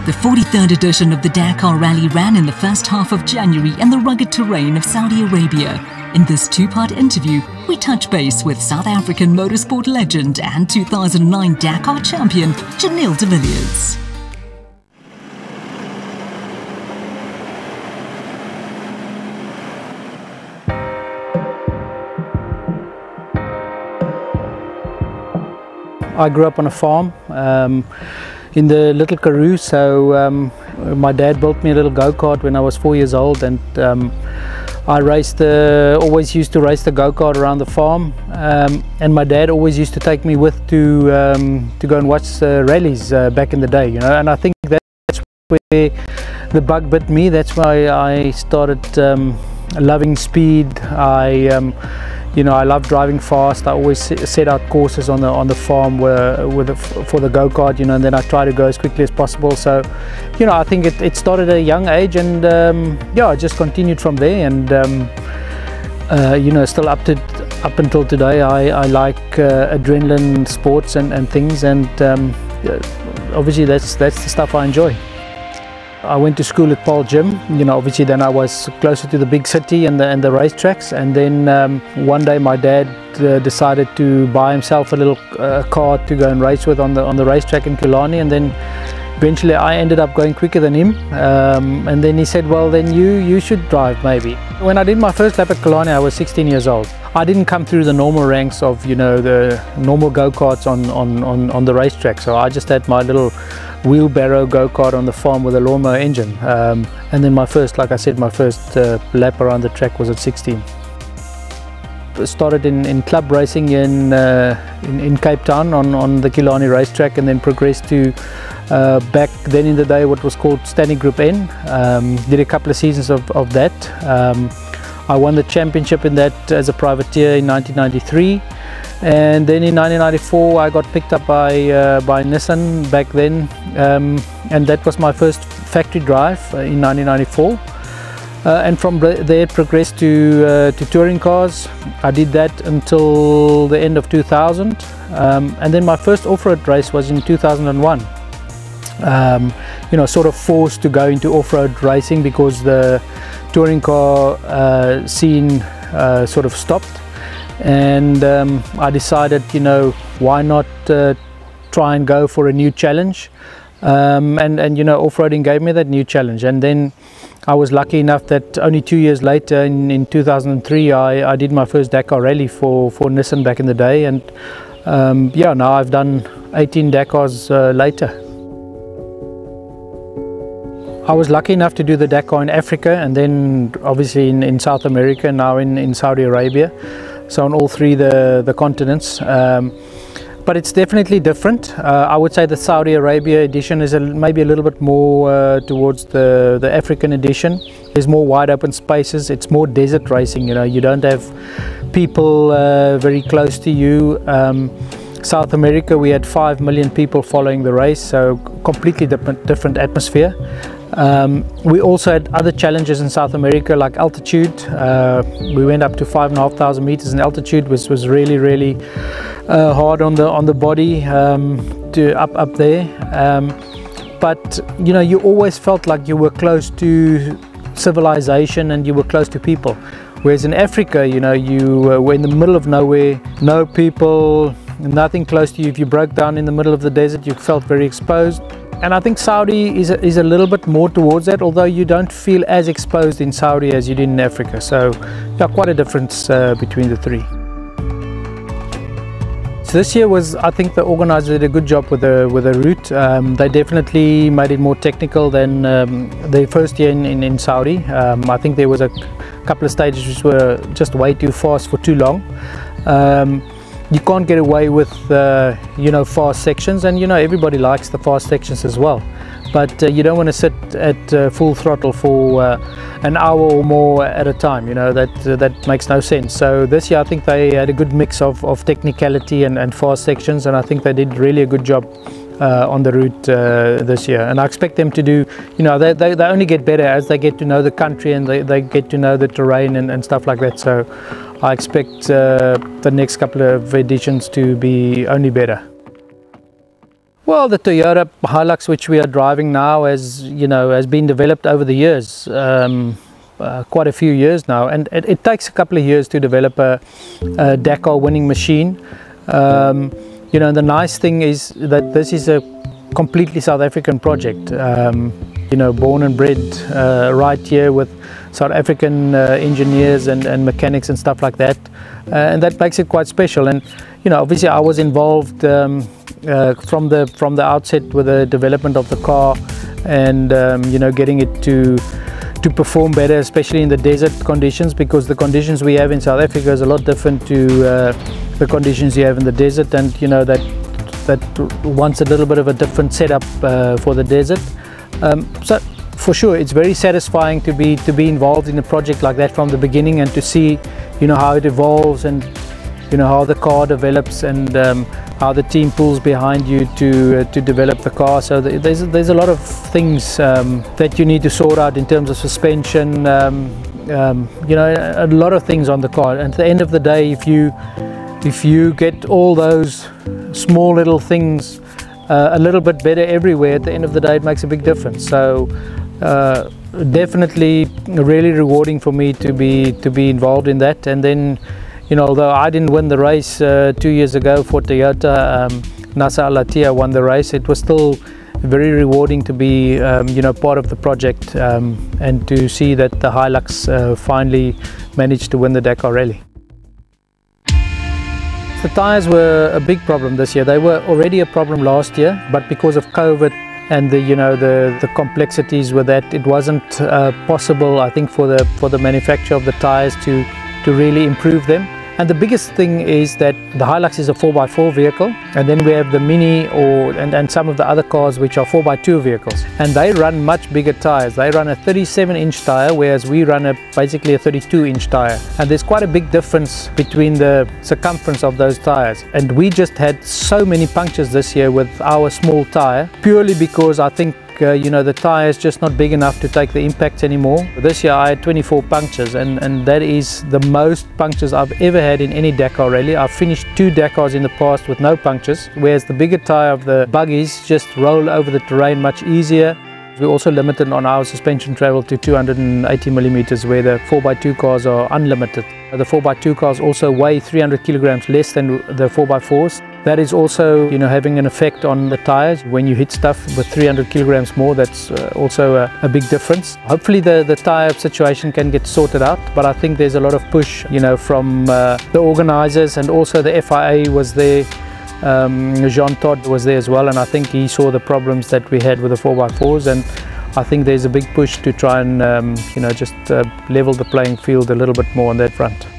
The 43rd edition of the Dakar Rally ran in the first half of January in the rugged terrain of Saudi Arabia. In this two-part interview, we touch base with South African motorsport legend and 2009 Dakar champion, Janelle de Villiers. I grew up on a farm in the Little Karoo, so my dad built me a little go-kart when I was 4 years old, and I always used to race the go-kart around the farm, and my dad always used to take me with to go and watch rallies back in the day, you know. And I think that's where the bug bit me. That's why I started loving speed. I love driving fast. I always set out courses on the farm for the go-kart, you know, and then I try to go as quickly as possible. So, you know, I think it started at a young age, and I just continued from there. And you know, still up until today, I like adrenaline sports and things, and obviously that's the stuff I enjoy. I went to school at Paul Gym, you know. Obviously then I was closer to the big city and the racetracks, and then one day my dad decided to buy himself a little car to go and race with on the racetrack in Killarney, and then eventually I ended up going quicker than him, and then he said, well, then you should drive maybe. When I did my first lap at Killarney, I was 16 years old. I didn't come through the normal ranks of, you know, the normal go-karts on the racetrack, so I just had my little wheelbarrow go-kart on the farm with a lawnmower engine, and then my first lap around the track was at 16. Started in club racing in Cape Town on the Killarney racetrack, and then progressed to back then in the day what was called Standing Group N. Did a couple of seasons of that. I won the championship in that as a privateer in 1993, and then in 1994 I got picked up by Nissan back then, and that was my first factory drive in 1994. And from there it progressed to touring cars. I did that until the end of 2000, and then my first off-road race was in 2001. You know, sort of forced to go into off-road racing because the touring car scene sort of stopped, and I decided, you know, why not try and go for a new challenge, and you know, off-roading gave me that new challenge. And then I was lucky enough that only 2 years later, in 2003, I did my first Dakar rally for Nissan back in the day, and yeah, now I've done 18 Dakars later. I was lucky enough to do the Dakar in Africa, and then obviously in South America, now in Saudi Arabia, so on all three the continents. But it's definitely different. I would say the Saudi Arabia edition is maybe a little bit more towards the African edition. There's more wide open spaces. It's more desert racing, you know. You don't have people very close to you. South America, we had 5 million people following the race, so completely different atmosphere. We also had other challenges in South America, like altitude. We went up to 5,500 meters in altitude, which was really hard on the body to up there. But you know, you always felt like you were close to civilization and you were close to people. Whereas in Africa, you know, you were in the middle of nowhere, no people, nothing close to you. If you broke down in the middle of the desert, you felt very exposed. And I think Saudi is a little bit more towards that, although you don't feel as exposed in Saudi as you did in Africa. So yeah, quite a difference between the three. So this year I think the organizers did a good job with the route. They definitely made it more technical than their first year in Saudi. I think there was a couple of stages which were just way too fast for too long. You can't get away with you know, fast sections, and you know, everybody likes the fast sections as well, but you don't want to sit at full throttle for an hour or more at a time. You know, that makes no sense. So this year I think they had a good mix of technicality and fast sections, and I think they did really a good job on the route this year. And I expect them to do, you know, they only get better as they get to know the country and they get to know the terrain and stuff like that. So I expect the next couple of editions to be only better. Well, the Toyota Hilux, which we are driving now, has been developed over the years, quite a few years now, and it takes a couple of years to develop a Dakar winning machine. The nice thing is that this is a completely South African project. Born and bred right here with South African engineers and mechanics and stuff like that, and that makes it quite special. And obviously I was involved from the outset with the development of the car, and getting it to perform better, especially in the desert conditions, because the conditions we have in South Africa is a lot different to the conditions you have in the desert, and that wants a little bit of a different setup for the desert. So for sure it's very satisfying to be involved in a project like that from the beginning, and to see how it evolves, and how the car develops, and how the team pulls behind you to develop the car. So there's a lot of things that you need to sort out in terms of suspension, a lot of things on the car. And at the end of the day, if you get all those small little things a little bit better everywhere, at the end of the day it makes a big difference. So definitely really rewarding for me to be involved in that. And then although I didn't win the race 2 years ago for Toyota, Nasser Al-Attiyah won the race, it was still very rewarding to be part of the project, and to see that the Hilux finally managed to win the Dakar Rally. The tyres were a big problem this year. They were already a problem last year, but because of COVID and the complexities with that, it wasn't possible, I think, for the manufacturer of the tyres to really improve them. And the biggest thing is that the Hilux is a 4x4 vehicle, and then we have the Mini and some of the other cars which are 4x2 vehicles, and they run much bigger tyres. They run a 37-inch tyre, whereas we run basically a 32-inch tyre, and there's quite a big difference between the circumference of those tyres. And we just had so many punctures this year with our small tyre, purely because I think the tyre is just not big enough to take the impacts anymore. This year I had 24 punctures, and that is the most punctures I've ever had in any Dakar rally. I've finished 2 Dakars in the past with no punctures, whereas the bigger tyre of the buggies just roll over the terrain much easier. We're also limited on our suspension travel to 280 millimeters, where the 4x2 cars are unlimited. The 4x2 cars also weigh 300 kilograms less than the 4x4s. That is also having an effect on the tyres. When you hit stuff with 300 kilograms more, that's also a big difference. Hopefully the tyre situation can get sorted out, but I think there's a lot of push from the organisers, and also the FIA was there. Jean Todt was there as well, and I think he saw the problems that we had with the 4x4s, and I think there's a big push to try and just level the playing field a little bit more on that front.